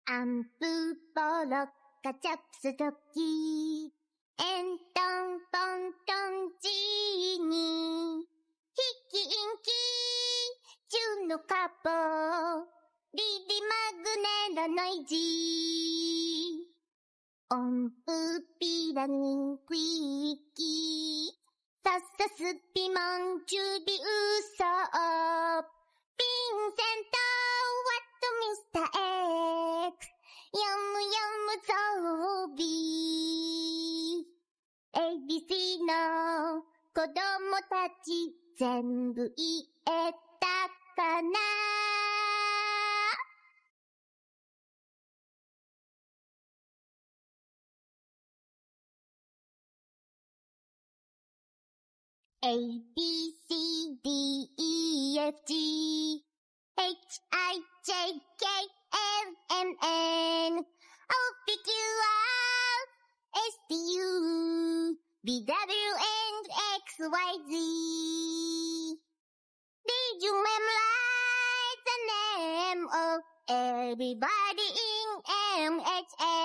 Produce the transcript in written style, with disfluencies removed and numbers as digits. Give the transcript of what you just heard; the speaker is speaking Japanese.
アンプポロカチャプスドキエントンポントンジーニヒキインキチュノカポリリマグネラノイジーオンプピラニンクイッキサッサスピモンジュビウソーピンセントワットミスター X ヨムヨムゾービー ABC の子供たち全部言えたかなABCDEFG HIJKLMN OPQR STU VW and XYZ. Did you memorize the name of everybody in MHA?